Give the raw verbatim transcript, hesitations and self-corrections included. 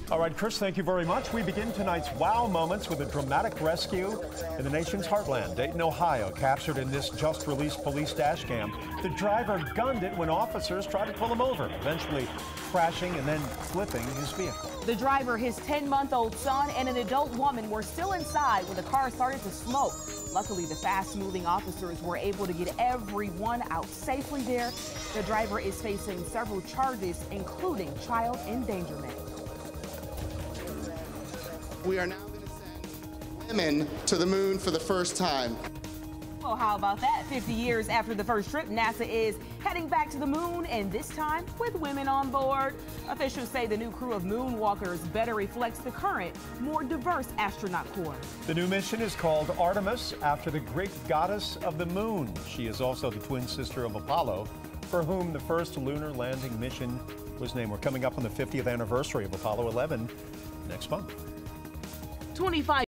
All right, Chris, thank you very much. We begin tonight's wow moments with a dramatic rescue in the nation's heartland. Dayton, Ohio, captured in this just-released police dash cam. The driver gunned it when officers tried to pull him over, eventually crashing and then flipping his vehicle. The driver, his ten-month-old son, and an adult woman were still inside when the car started to smoke. Luckily, the fast-moving officers were able to get everyone out safely there. The driver is facing several charges, including child endangerment. We are now going to send women to the moon for the first time. Well, how about that? fifty years after the first trip, NASA is heading back to the moon, and this time with women on board. Officials say the new crew of moonwalkers better reflects the current, more diverse astronaut corps. The new mission is called Artemis, after the Greek goddess of the moon. She is also the twin sister of Apollo, for whom the first lunar landing mission was named. We're coming up on the fiftieth anniversary of Apollo eleven next month. twenty-five